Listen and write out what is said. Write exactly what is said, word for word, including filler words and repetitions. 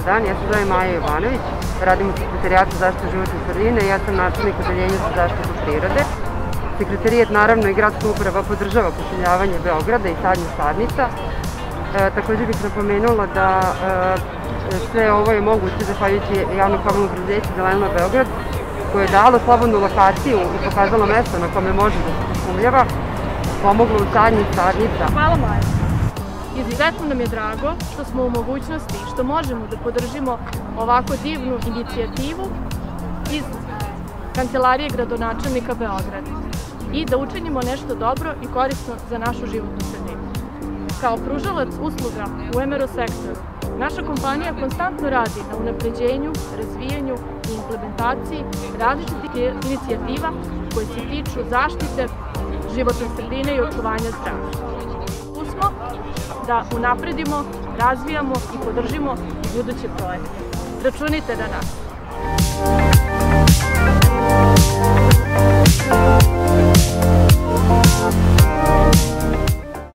dan, ja se zovem Maja Jovanović, radim u Sekretarijatu zaštite životne sredine i ja sam načelnik odeljenja za zaštitu prirode. Sekretarijat naravno i gradska uprava podržava pošumljavanje Beograda i sadnje sadnica. Također bih napomenula da sve ovo je moguće zahvaljujući javno komunalnom preduzeću Zeleno Belgrad, koje je dalo slobodnu lokaciju i pokazalo mesto na kome može da se pošumljava, pomoglo u sadnji sadnica. Hvala Maja. Izuzetno nam je drago što smo u mogućnosti i što možemo da podržimo ovako divnu inicijativu iz Kancelarije gradonačelnika Beograda i da učinimo nešto dobro i korisno za našu životnu sredinu. Kao pružalac usluga u em er o sektoru, naša kompanija konstantno radi na unapređenju, razvijanju i implementaciji različitih inicijativa koje se tiču zaštite životne sredine i očuvanja zdravlja. Tu smo da unapredimo, razvijamo i podržimo buduće projekte. Računajte na nas.